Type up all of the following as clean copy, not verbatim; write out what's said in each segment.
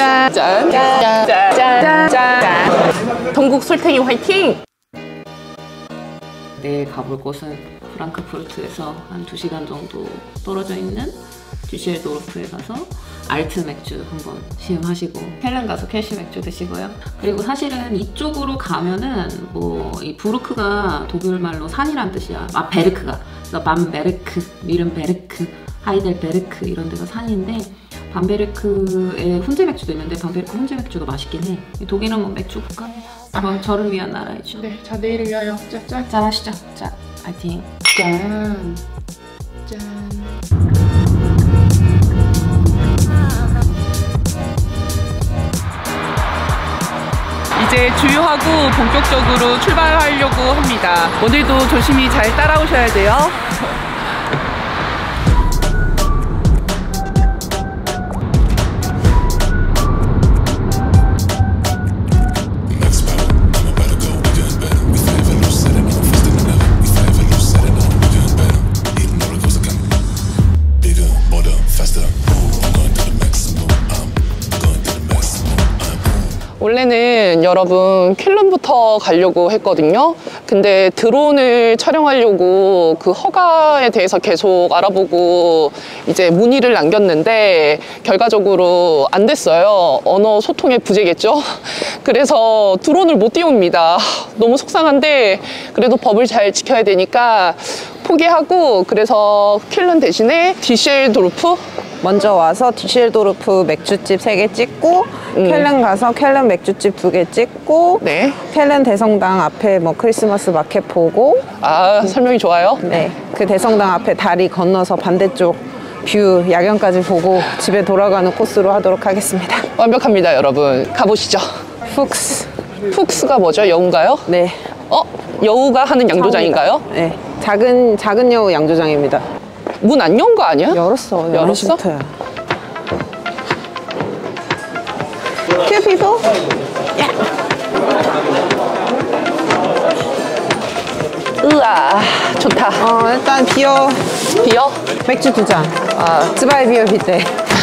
짠! 짠! 짠! 짠! 짠! 전국 솔탱이 화이팅! 내일 가볼 곳은 프랑크푸르트에서 한 2시간 정도 떨어져 있는 듀셀도르프에 가서 알트 맥주 한번 시음하시고 켈른 가서 켈시 맥주 드시고요. 그리고 사실은 이쪽으로 가면은 뭐 이 부르크가 독일말로 산이란 뜻이야. 아, 베르크가. 그래서 밤베르크, 미른베르크, 하이델베르크 이런 데가 산인데 밤베르크에 훈제 맥주도 있는데 밤베르크 훈제 맥주도 맛있긴 해. 독일은 뭐 맥주 국가예요. 저를 위한 나라이죠. 네, 자 내일을 위하여 짠! 짠 하시죠. 짠! 파이팅! 짠! 짠! 이제 주유하고 본격적으로 출발하려고 합니다. 오늘도 조심히 잘 따라오셔야 돼요. 원래는 여러분 켈른부터 가려고 했거든요. 근데 드론을 촬영하려고 그 허가에 대해서 계속 알아보고 이제 문의를 남겼는데 결과적으로 안 됐어요. 언어 소통의 부재겠죠. 그래서 드론을 못 띄웁니다. 너무 속상한데 그래도 법을 잘 지켜야 되니까 포기하고 그래서 켈른 대신에 디셀도르프 먼저 와서 디셀도르프 맥주집 3개 찍고 켈른 가서 켈른 맥주집 2개 찍고 네. 켈른 대성당 앞에 뭐 크리스마스 마켓 보고 설명이 좋아요. 네, 그 대성당 앞에 다리 건너서 반대쪽 뷰 야경까지 보고 집에 돌아가는 코스로 하도록 하겠습니다. 완벽합니다, 여러분. 가보시죠. 푹스가 뭐죠? 여우인가요? 네. 여우가 하는 양조장인가요? 네, 작은 여우 양조장입니다. 문 안 연 거 아니야? 열었어. 열었어? 11시부터야. Two people? 으아, 좋다. 일단 비어 비어? 맥주 2잔. 쯔바이 비어 비때.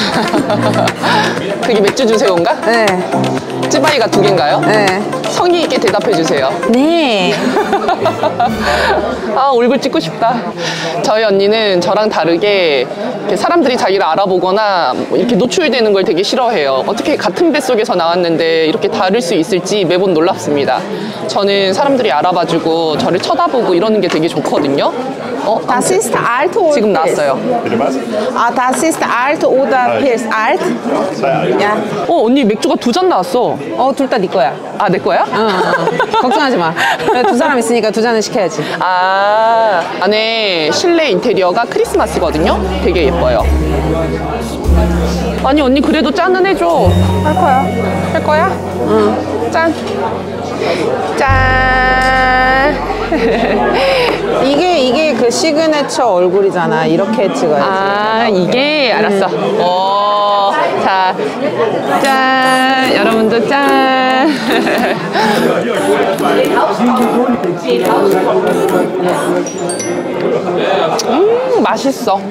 그게 맥주 주세요인가? 네. 쯔바이가 2개인가요? 네. 성의 있게 대답해 주세요. 네. 얼굴 찍고 싶다. 저희 언니는 저랑 다르게 이렇게 사람들이 자기를 알아보거나 이렇게 노출되는 걸 되게 싫어해요. 어떻게 같은 뱃속에서 나왔는데 이렇게 다를 수 있을지 매번 놀랍습니다. 저는 사람들이 알아봐주고 저를 쳐다보고 이러는 게 되게 좋거든요. Das ist alt oder 지금 나왔어요. Das ist alt oder Pils? Alt? 야. 언니 맥주가 2잔 나왔어. 둘 다 네 거야. 내 거야? 걱정하지 마. 2사람 있으니까 2잔을 시켜야지. 안에 실내 인테리어가 크리스마스거든요. 되게 예뻐요. 아니 언니 그래도 짠은 해줘. 할 거야. 할 거야? 응. 짠. 짠. 이게 그 시그네처 얼굴이잖아. 이렇게 찍어야지. 이게 알았어. 자, 짠. 여러분도 짠. 맛있어.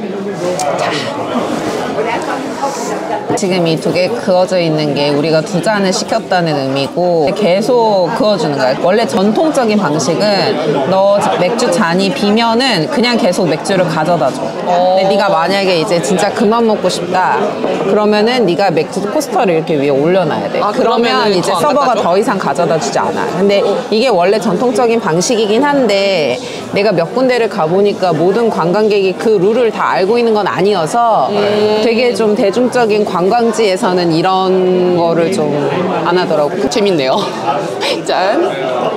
지금 이 2개 그어져 있는 게 우리가 2잔을 시켰다는 의미고 계속 그어주는 거야. 원래 전통적인 방식은 너 맥주 잔이 비면은 그냥 계속 맥주를 가져다 줘. 근데 네가 만약에 이제 진짜 그만 먹고 싶다 그러면은 네가 맥주 코스터를 이렇게 위에 올려놔야 돼. 그러면 이제 서버가 더 이상 가져다 주지 않아. 근데 이게 원래 전통적인 방식이긴 한데 내가 몇 군데를 가보니까 모든 관광객이 그 룰을 다 알고 있는 건 아니어서 되게 좀 대중적인 관광지에서는 이런 거를 좀 안 하더라고. 재밌네요. 짠.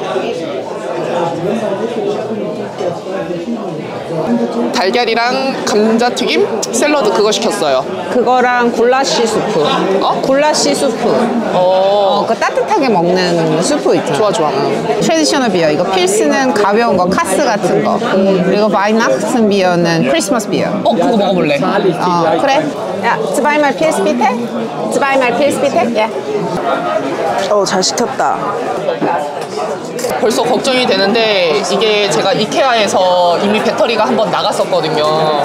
달걀이랑 감자튀김 샐러드 그거 시켰어요. 그거랑 굴라시 수프. 굴라시 수프. 그 따뜻하게 먹는 수프 있잖아. 좋아. 트레디셔널 비어. 이거 필스는 가벼운 거, 카스 같은 거. 그리고 바이낙슨 비어는 크리스마스 비어. 그거 먹어볼래. 그래. 야, zweimal Pils bitte. zweimal Pils bitte. 야. 잘 시켰다. 벌써 걱정이 되는데 이게 제가 이케아에서 이미 배터리가 한번 나갔어요. 몰랐었거든요.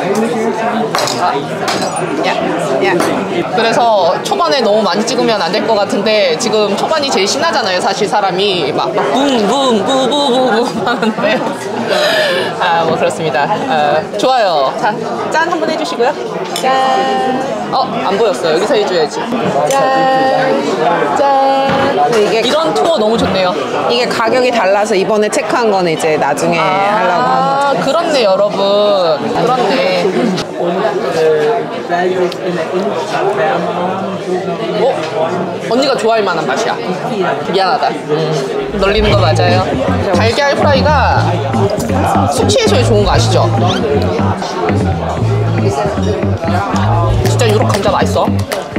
야. 그래서 초반에 너무 많이 찍으면 안 될 것 같은데 지금 초반이 제일 신나잖아요. 사실 사람이 막 붐붐부부부부 하는데 뭐 그렇습니다. 좋아요. 자, 짠 한번 해주시고요. 짠. 안 보였어. 여기서 해줘야지. 짠. 이게 이런 투어 너무 좋네요. 이게 가격이 달라서 이번에 체크한 거는 이제 나중에 하려고 하는 거죠. 그렇네 여러분. 그렇네. 언니가 좋아할 만한 맛이야. 미안하다. 놀리는 거 맞아요. 달걀 프라이가 숙취해소에 좋은 거 아시죠? 진짜 유럽 감자 맛있어.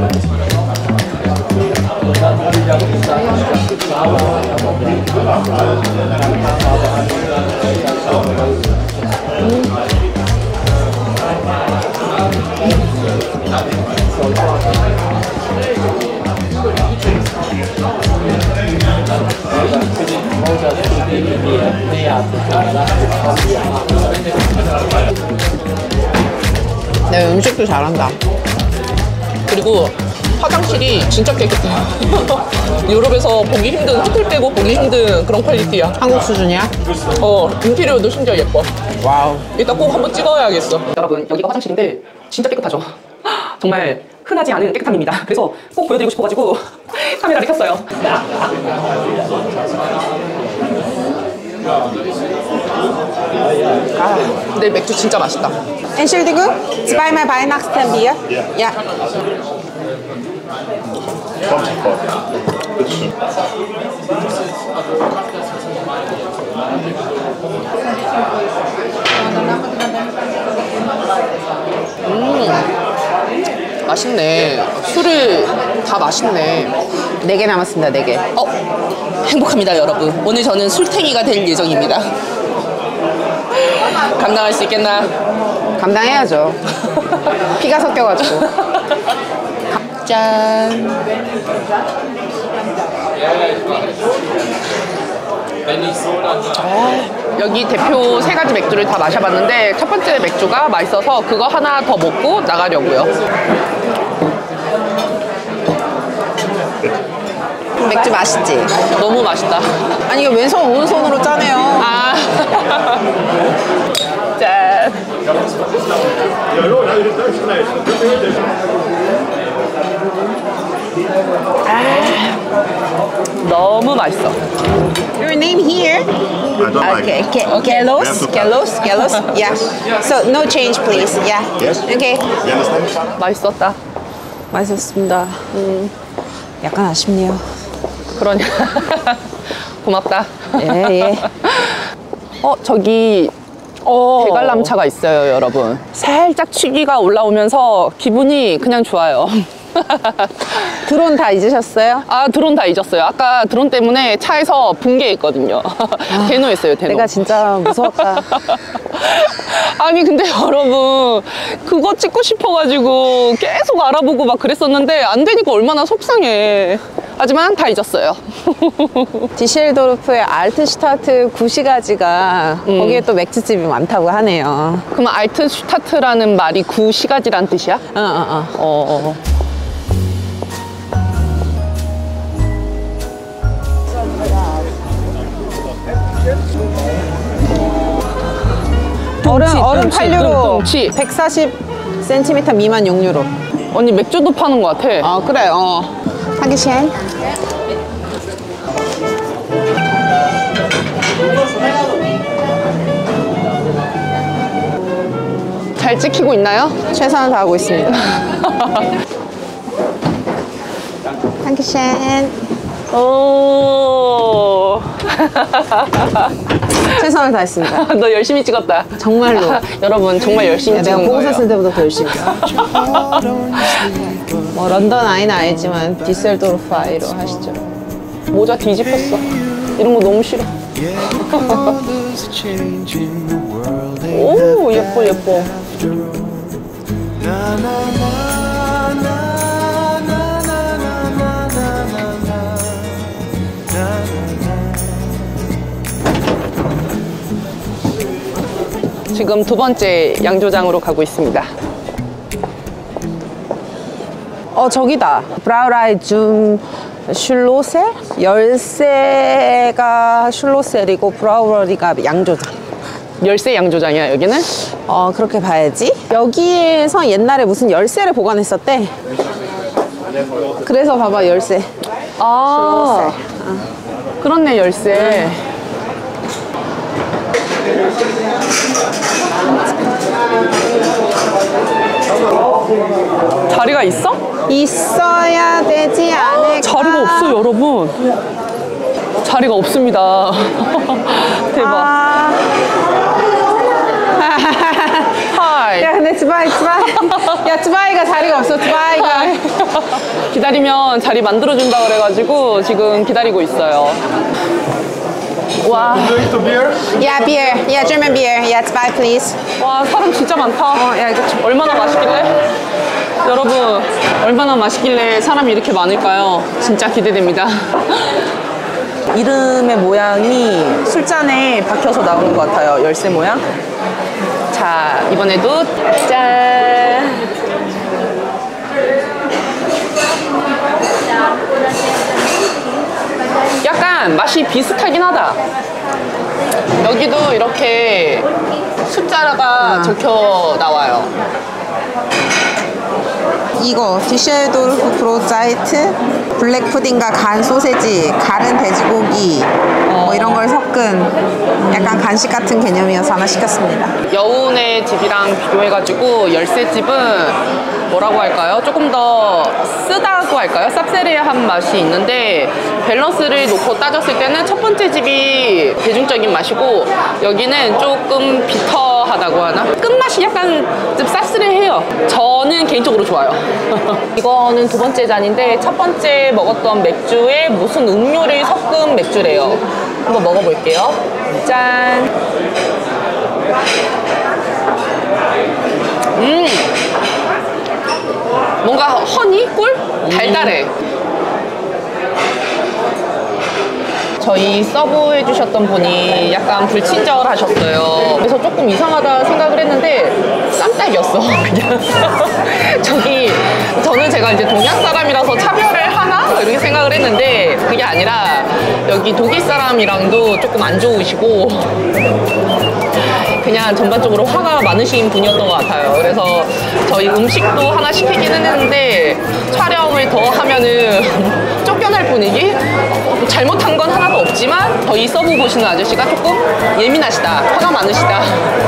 네, 음식도 잘한다. 그리고 화장실이 진짜 깨끗해. 유럽에서 보기 힘든, 호텔 빼고 보기 힘든 그런 퀄리티야. 한국 수준이야? 인테리어도 심지어 예뻐. 와우. 이따 꼭 한번 찍어야겠어. 여러분, 여기가 화장실인데 진짜 깨끗하죠? 정말 흔하지 않은 깨끗함입니다. 그래서 꼭 보여드리고 싶어가지고 카메라를 켰어요. 근데 맥주 진짜 맛있다. Entschuldigung, zweimal Weihnachtstenbier? Ja. Kommt sofort. Bitteschön. 맛있네. 술을 다 맛있네. 4개 남았습니다, 4개. 행복합니다, 여러분. 오늘 저는 술탱이가 될 예정입니다. 감당할 수 있겠나? 감당해야죠. 피가 섞여가지고. 짠. 여기 대표 3가지 맥주를 다 마셔봤는데 첫 번째 맥주가 맛있어서 그거 하나 더 먹고 나가려고요. 맥주 맛있지? 너무 맛있다. 아니, 이거 왼손, 오른손으로 짜네요. 짠. 너무 맛있어. Your name here? I don't like Okay, it. Gelos? Gelos? Yeah. So, no change, please. Yeah. Yes? Okay. You understand? 맛있었다. 맛있었습니다. 약간 아쉽네요. 그러냐. 고맙다. 예. 저기 대관람차가 있어요, 여러분. 살짝 취기가 올라오면서 기분이 그냥 좋아요. 드론 다 잊으셨어요? 드론 다 잊었어요. 아까 드론 때문에 차에서 붕괴했거든요. 대노했어요, 대노. 내가 진짜 무서웠다. 아니 근데 여러분 그거 찍고 싶어가지고 계속 알아보고 막 그랬었는데 안 되니까 얼마나 속상해. 하지만 다 잊었어요. 디셀도르프의 알트슈타트 구시가지가 거기에 또 맥주집이 많다고 하네요. 그럼 알트슈타트라는 말이 구시가지란 뜻이야? 얼음 8유로, 뚱치. 140cm 미만 6유로. 언니 맥주도 파는 것 같아. 그래, 하기셴. 잘 찍히고 있나요? 최선을 다하고 있습니다. 하기셴. 오. 최선을 다했습니다. 너 열심히 찍었다. 정말로. 여러분 정말 열심히 내가 찍은 보고서 거예요. 쓸 때보다 더 열심히. 뭐 런던 아이는 알지만 디셀도르프 아이로 하시죠. 모자 뒤집혔어. 이런 거 너무 싫어. 오 예뻐 예뻐. 지금 두 번째 양조장으로 가고 있습니다. 저기다. 브라우라이 줌 슐로셀? 열쇠가 슐로셀이고 브라우러리가 양조장. 열쇠 양조장이야 여기는? 그렇게 봐야지. 여기에서 옛날에 무슨 열쇠를 보관했었대. 그래서 봐봐, 열쇠. 그렇네, 열쇠. 자리가 있어? 있어야 되지 않을까? 자리가 없어요, 여러분. 자리가 없습니다. 대박. 하이. 야, 근데 츠바이. 야, 츠바이가 자리가 없어, 츠바이가. 기다리면 자리 만들어준다 그래가지고 지금 기다리고 있어요. 와. Drink the beer? 야, beer. 야, German beer. 야, 츠바이, please. 와, 사람 진짜 많다. 야, 이거 얼마나 맛있길래? 여러분, 얼마나 맛있길래 사람이 이렇게 많을까요? 진짜 기대됩니다. 이름의 모양이 술잔에 박혀서 나오는 것 같아요. 열쇠 모양. 자, 이번에도 짠! 약간 맛이 비슷하긴 하다. 여기도 이렇게 숫자가 적혀 나와요. 이거 디셰돌프 브로자이트 블랙 푸딩과 간 소세지, 갈은 돼지고기 뭐 이런 걸 섞은 약간 간식 같은 개념이어서 하나 시켰습니다. 여운의 집이랑 비교해가지고 열쇠집은 뭐라고 할까요? 조금 더 쓰다고 할까요? 쌉세리한 맛이 있는데 밸런스를 놓고 따졌을 때는 첫 번째 집이 대중적인 맛이고 여기는 조금 비터하다고 하나? 끝맛이 약간 좀 쌉스레해요. 저는 개인적으로 좋아요. 이거는 두 번째 잔인데 첫 번째 먹었던 맥주에 무슨 음료를 섞은 맥주래요. 한번 먹어볼게요. 짠! 뭔가 허니? 꿀? 달달해. 저희 서브 해주셨던 분이 약간 불친절하셨어요. 그래서 조금 이상하다 생각을 했는데 쌈딱이었어 그냥. 저는 제가 이제 동양 사람이라서 차별을 하나? 이렇게 생각을 했는데 그게 아니라 여기 독일 사람이랑도 조금 안 좋으시고 그냥 전반적으로 화가 많으신 분이었던 것 같아요. 그래서 저희 음식도 하나 시키기는 했는데 촬영을 더 하면은 쫓겨날 분위기? 잘못한 건 하나도 없지만 저희 서브 보시는 아저씨가 조금 예민하시다, 화가 많으시다.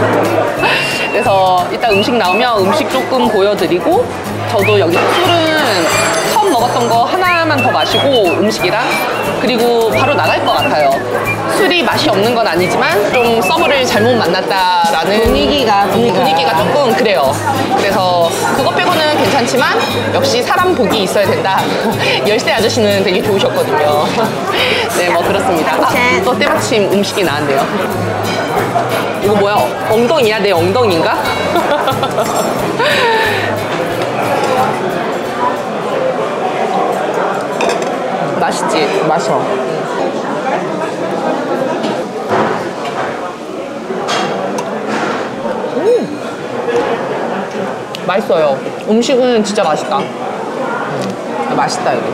그래서 이따 음식 나오면 음식 조금 보여드리고 저도 여기 술은 처음 먹었던 거 하나만 더 마시고 음식이랑 그리고 바로 나갈 것 같아요. 술이 맛이 없는 건 아니지만 좀 서브를 잘못 만났다라는 분위기가 조금 그래요. 그래서 그것 빼고는 괜찮지만 역시 사람 복이 있어야 된다. 열쇠 아저씨는 되게 좋으셨거든요. 네, 뭐 그렇습니다. 또 때마침 음식이 나왔네요. 이거 뭐야? 엉덩이야? 내 엉덩이인가? 맛있지? 마셔. 맛있어요. 음식은 진짜 맛있다. 맛있다, 이거.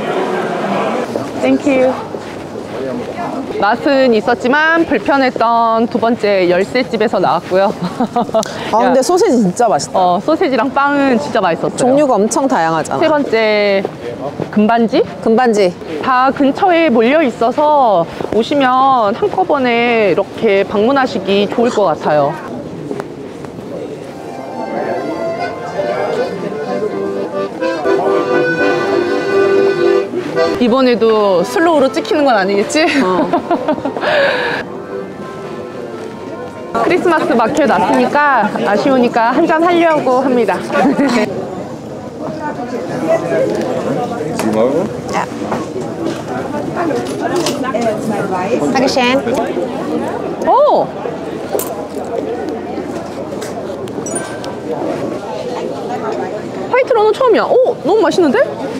땡큐. 맛은 있었지만 불편했던 두 번째 열쇠집에서 나왔고요. 근데 소세지 진짜 맛있다. 소세지랑 빵은 진짜 맛있었어요. 종류가 엄청 다양하잖아. 세 번째 금반지? 금반지. 다 근처에 몰려 있어서 오시면 한꺼번에 이렇게 방문하시기 좋을 것 같아요. 이번에도 슬로우로 찍히는 건 아니겠지? 크리스마스 마켓 왔으니까 아쉬우니까 한잔 하려고 합니다. Ja. Dankeschön. 오! 화이트 러너 처음이야. 오! 너무 맛있는데?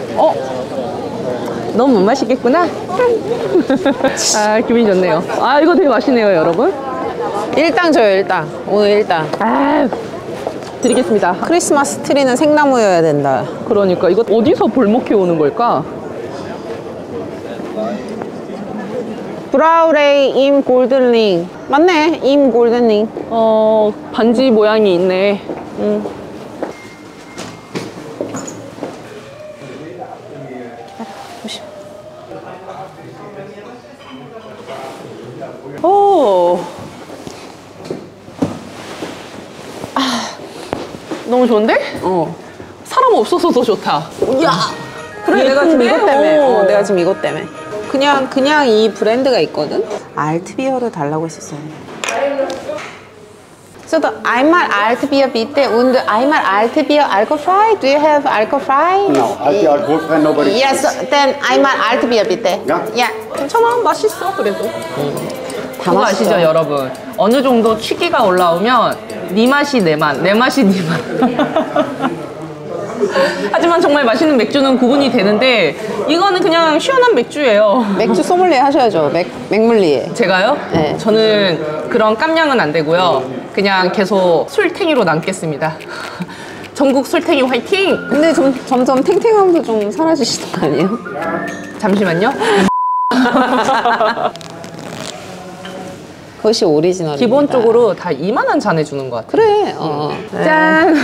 너무 못 마시겠구나. 아, 기분이 좋네요. 아, 이거 되게 맛있네요, 여러분. 일당 줘요, 일당. 오늘 일당. 아, 드리겠습니다. 크리스마스 트리는 생나무여야 된다. 그러니까 이거 어디서 볼먹해 오는 걸까? 브라우레이 임 골든링. 맞네, 임 골든링. 반지 모양이 있네. 오. 너무 좋은데? 사람 없어서 더 좋다. 야! 그래, 내가 지금 이것 때문에. 오. 내가 지금 이것 때문에. 그냥 이 브랜드가 있거든? 알트비어를 달라고 했었어요. So the einmal Altbier bitte und einmal Altbier alcoholfrei. Do you have alcoholfrei? No, Alti alcoholfrei, nobody. Yes, then einmal Altbier bitte. Ja. Yeah. 괜찮아, 맛있어 그래도. 다 그거 맛있어. 아시죠 여러분? 어느 정도 취기가 올라오면 네 맛이 내 맛, 내 맛이 네 맛. 하지만 정말 맛있는 맥주는 구분이 되는데 이거는 그냥 시원한 맥주예요. 맥주 소믈리에 하셔야죠. 맥물리에. 제가요? 네. 저는 그런 깜냥은 안 되고요. 그냥 계속 술탱이로 남겠습니다. 전국 술탱이 화이팅! 근데 점점 탱탱함도 좀 사라지시는 거 아니에요? 잠시만요. 그것이 오리지널입니다. 기본적으로 다 이만한 잔에 주는 것 같아요. 그래. 짠!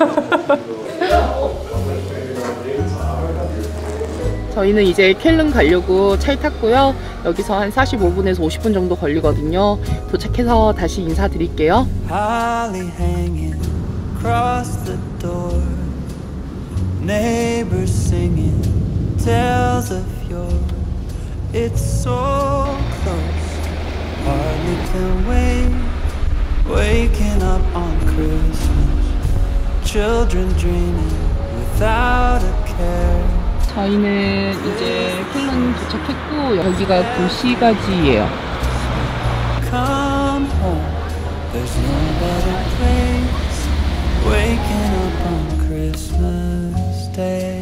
저희는 이제 켈른 가려고 차에 탔고요. 여기서 한 45분에서 50분 정도 걸리거든요. 도착해서 다시 인사드릴게요. Holly hanging across the door, neighbors singing tales of yore. It's so close, hardly can wait. Waking up on Christmas, children dreaming without a care. 저희는 이제 켈른 도착했고 여기가 도시가지예요. Come home, there's no better place. Waking up on Christmas Day.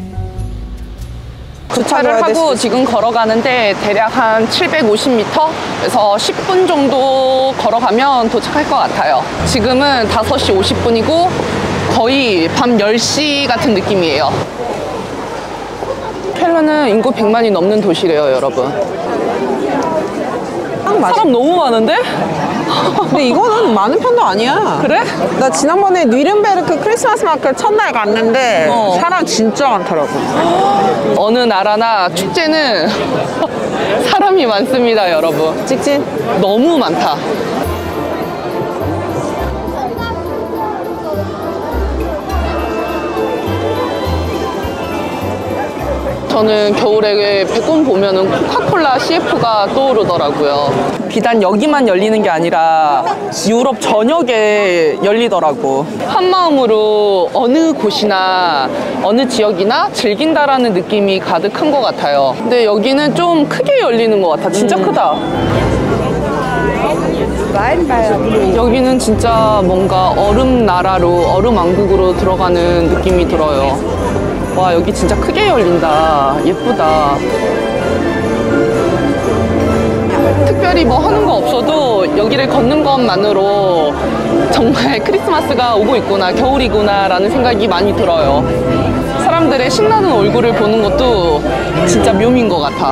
주차를 하고 지금 걸어가는데 대략 한 750m에서 10분 정도 걸어가면 도착할 것 같아요. 지금은 5시 50분이고 거의 밤 10시 같은 느낌이에요. 켈른은 인구 100만이 넘는 도시래요, 여러분. 사람 너무 많은데? 근데 이거는 많은 편도 아니야. 그래? 나 지난번에 뉘른베르크 크리스마스 마켓 첫날 갔는데 사람 진짜 많더라고. 어느 나라나 축제는 사람이 많습니다, 여러분. 찍찍. 너무 많다. 저는 겨울에 백곰 보면은 코카콜라 CF가 떠오르더라고요. 비단 여기만 열리는 게 아니라 유럽 전역에 열리더라고. 한 마음으로 어느 곳이나 어느 지역이나 즐긴다라는 느낌이 가득한 것 같아요. 근데 여기는 좀 크게 열리는 것 같아. 진짜 크다. 여기는 진짜 뭔가 얼음 나라로, 얼음 왕국으로 들어가는 느낌이 들어요. 와, 여기 진짜 크게 열린다. 예쁘다. 특별히 뭐 하는 거 없어도 여기를 걷는 것만으로 정말 크리스마스가 오고 있구나, 겨울이구나 라는 생각이 많이 들어요. 사람들의 신나는 얼굴을 보는 것도 진짜 묘미인 것 같아.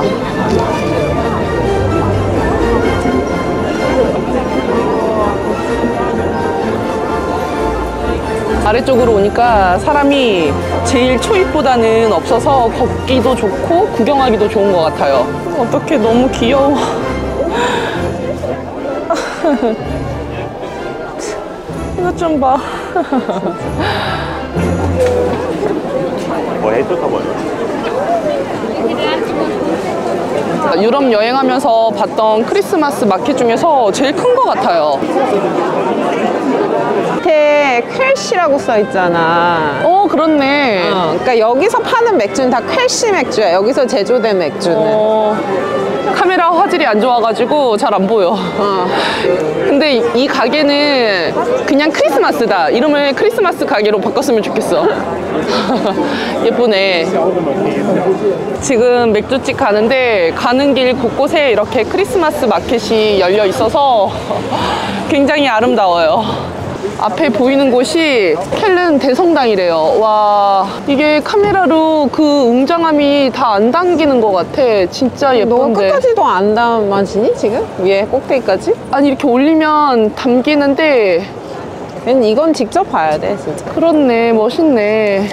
아래쪽으로 오니까 사람이 제일 초입보다는 없어서 걷기도 좋고 구경하기도 좋은 것 같아요. 어떡해, 너무 귀여워. 이것 좀 봐. 뭐 해줘서 뭐예요? 유럽 여행하면서 봤던 크리스마스 마켓 중에서 제일 큰 것 같아요. 밑에 퀘시라고 써 있잖아. 그렇네. 그러니까 여기서 파는 맥주는 다 퀘시 맥주야. 여기서 제조된 맥주는. 카메라 화질이 안 좋아가지고 잘 안 보여. 근데 이 가게는 그냥 크리스마스다. 이름을 크리스마스 가게로 바꿨으면 좋겠어. 예쁘네. 지금 맥주집 가는데 가는 길 곳곳에 이렇게 크리스마스 마켓이 열려 있어서 굉장히 아름다워요. 앞에 보이는 곳이 켈른 대성당이래요. 와, 이게 카메라로 그 웅장함이 다 안 담기는 것 같아. 진짜 너가 예쁜데. 끝까지도 안 담아지니 지금? 위에 꼭대기까지? 아니 이렇게 올리면 담기는데. 이건 직접 봐야 돼 진짜. 그렇네, 멋있네.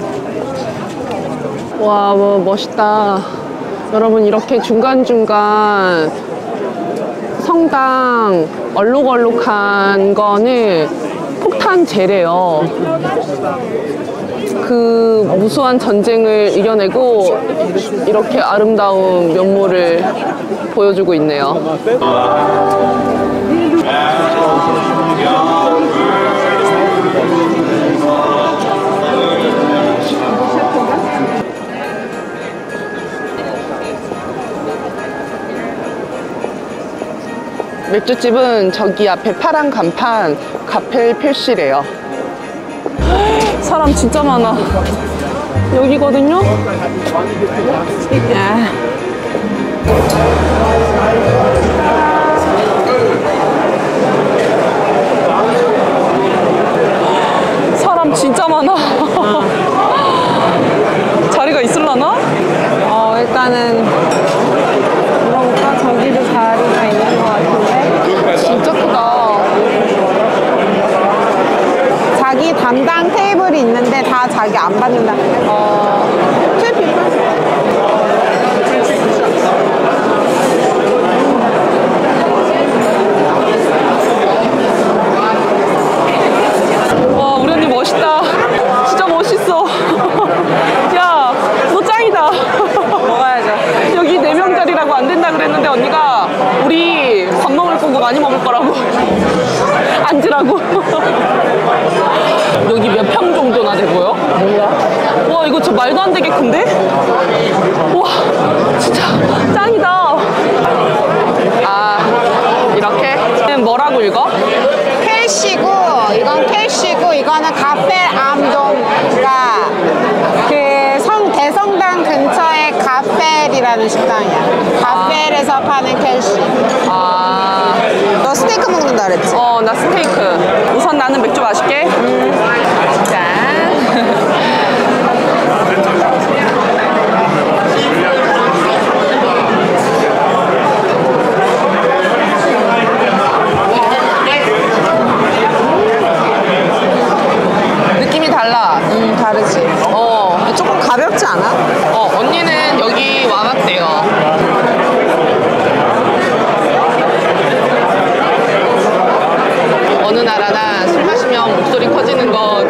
와, 뭐 멋있다. 여러분 이렇게 중간중간 성당 얼룩얼룩한 거는 폭탄재래요. 그 무수한 전쟁을 이겨내고 이렇게 아름다운 면모를 보여주고 있네요. 맥주집은 저기 앞에 파란 간판 카펠 필시래요. 사람 진짜 많아. 여기거든요? 사람 진짜 많아. 자리가 있을라나? 일단은 물어볼까? 저기도 자리가 있는 것 같은데. 진짜 크다. 자기 담당 테이블이 있는데 다 자기 안 받는다. 와, 우리 언니 멋있다. 진짜 멋있어. 야, 너 짱이다. 먹어야죠. 여기 4명 자리라고 안 된다 그랬는데 언니가 우리 밥 먹을 거고 많이 먹을 거라고 앉으라고. 여기 몇 평 정도나 돼 보여? 몰라. 와, 이거 진짜 말도 안 되게 큰데? 와, 진짜 짱이다. 아, 이렇게? 뭐라고 읽어? 켈시고 이건 켈시고 이거는 카페 암동. 그러니까 그 대성당 근처에 카펠이라는 식당이야. 카펠에서 파는 켈시. 아, 너 스테이크 먹는다 그랬지? 나 스테이크. 우선 나는 맥주 마실게. 짠. 느낌이 달라. 다르지. 조금 가볍지 않아? 언니는 여기 와봤대요. 어느 나라나 술 마시면 목소리 커지는 거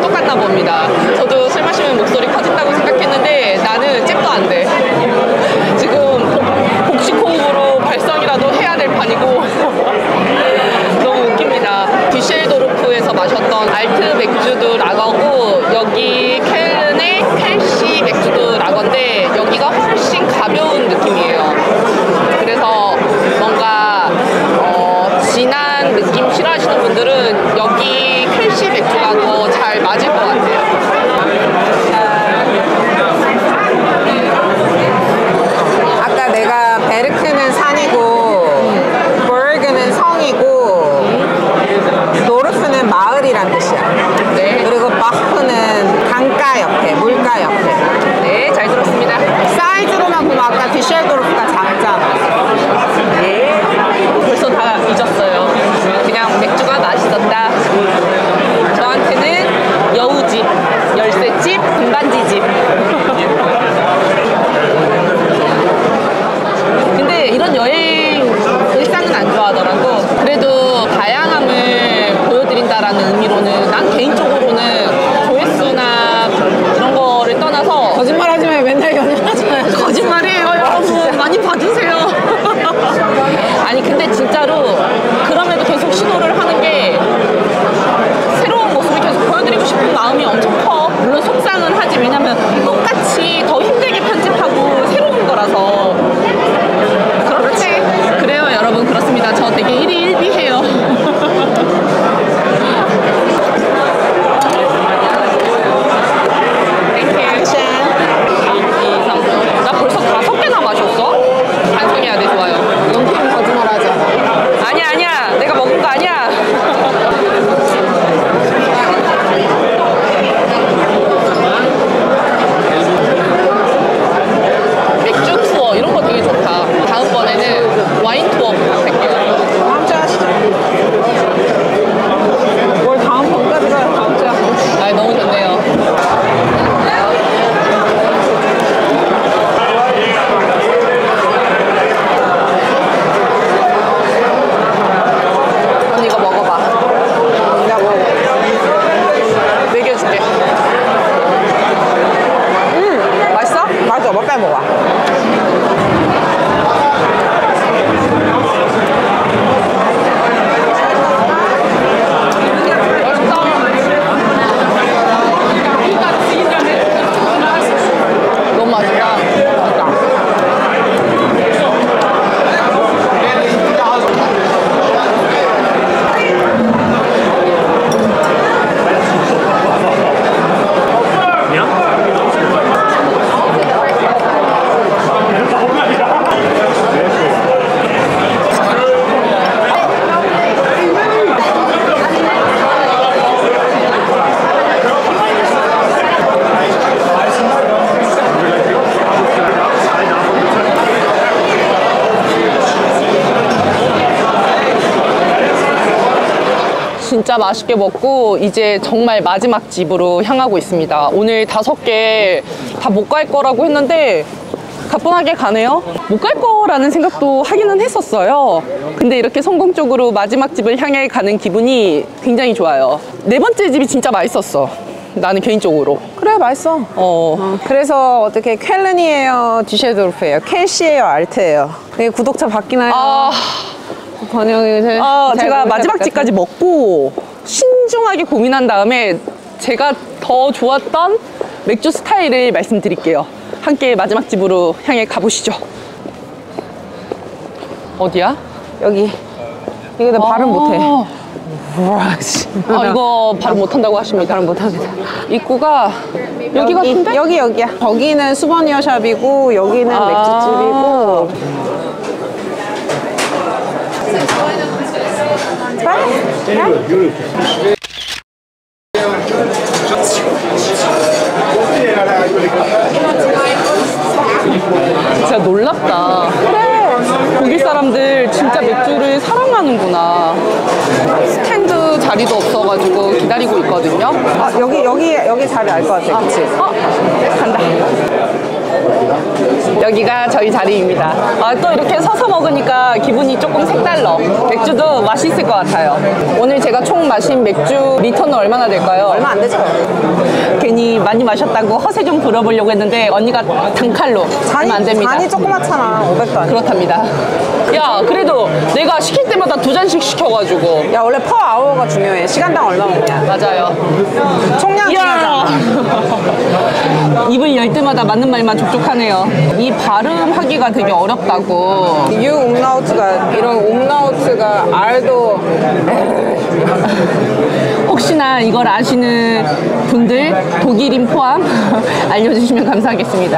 진짜 맛있게 먹고 이제 정말 마지막 집으로 향하고 있습니다. 오늘 5개 다 못 갈 거라고 했는데 가뿐하게 가네요. 못 갈 거라는 생각도 하기는 했었어요. 근데 이렇게 성공적으로 마지막 집을 향해 가는 기분이 굉장히 좋아요. 4번째 집이 진짜 맛있었어. 나는 개인적으로. 그래, 맛있어. 그래서 어떻게 쾰른이에요, 뒤셰도르프예요, 켈시예요, 알트예요? 이게 구독자 바뀌나요? 번역이 제가 마지막 집까지 먹고 신중하게 고민한 다음에 제가 더 좋았던 맥주 스타일을 말씀드릴게요. 함께 마지막 집으로 향해 가보시죠. 어디야? 여기. 이거 나 발음 못해. 이거 발음 못한다고 하십니다. 발음 못합니다. 입구가 여기 같은데? 여기야. 저기는 수버니어 샵이고 여기는 맥주집이고. 진짜 놀랍다. 그래, 독일 사람들 진짜 맥주를 사랑하는구나. 스탠드 자리도 없어가지고 기다리고 있거든요. 여기 자리 알 것 같아. 그치? 간다. 여기가 저희 자리입니다. 또 이렇게 서서 먹으니까 기분이 조금 색달라. 맥주도 맛있을 것 같아요. 오늘 제가 총 마신 맥주 리터는 얼마나 될까요? 얼마 안 되죠? 괜히 많이 마셨다고 허세 좀 부려보려고 했는데 언니가 단칼로 얼마 안 됩니다. 잔이 조그맣잖아. 500도 아니고. 그렇답니다. 야, 그래도 내가 시킬 때마다 2잔씩 시켜가지고. 야, 원래 퍼 아워가 중요해. 시간당 얼마 먹냐. 맞아요. 총량 중요하잖아. 입을 열 때마다 맞는 말만 족족하네요. 이 발음하기가 되게 어렵다고. U 음라우트가 이런 음라우트가 R도 혹시나 이걸 아시는 분들 독일인 포함 알려주시면 감사하겠습니다.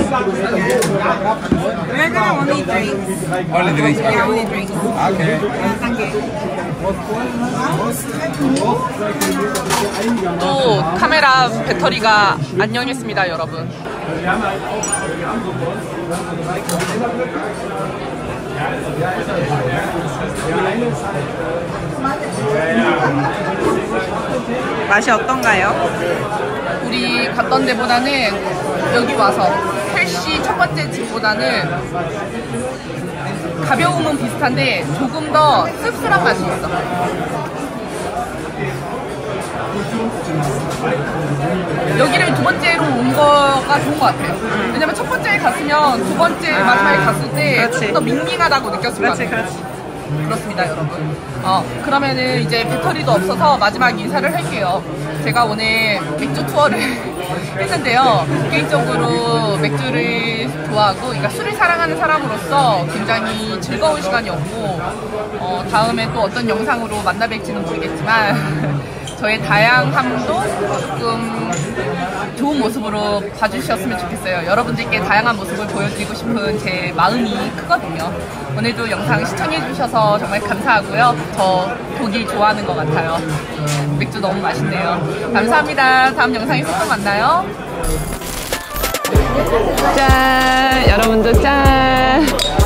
또 카메라 배터리가 안녕했습니다, 여러분. 맛이 어떤가요? 우리 갔던 데보다는 여기 와서 헬시 첫 번째 집보다는 가벼움은 비슷한데 조금 더 씁쓸한 맛이 있어. 여기를 2번째로 온 거가 좋은 것 같아요. 왜냐면 첫 번째에 갔으면 2번째 마지막에 갔을 때 조금 더 밍밍하다고 느꼈을 것 같아요. 그렇습니다, 여러분. 그러면은 이제 배터리도 없어서 마지막 인사를 할게요. 제가 오늘 맥주 투어를 했는데요. 개인적으로 맥주를 좋아하고, 그러니까 술을 사랑하는 사람으로서 굉장히 즐거운 시간이었고, 다음에 또 어떤 영상으로 만나 뵐지는 모르겠지만, 저의 다양함도 조금 좋은 모습으로 봐주셨으면 좋겠어요. 여러분들께 다양한 모습을 보여드리고 싶은 제 마음이 크거든요. 오늘도 영상 시청해주셔서 정말 감사하고요. 저 독일 좋아하는 것 같아요. 맥주 너무 맛있네요. 감사합니다. 다음 영상에서 또 만나요. 짠! 여러분도 짠!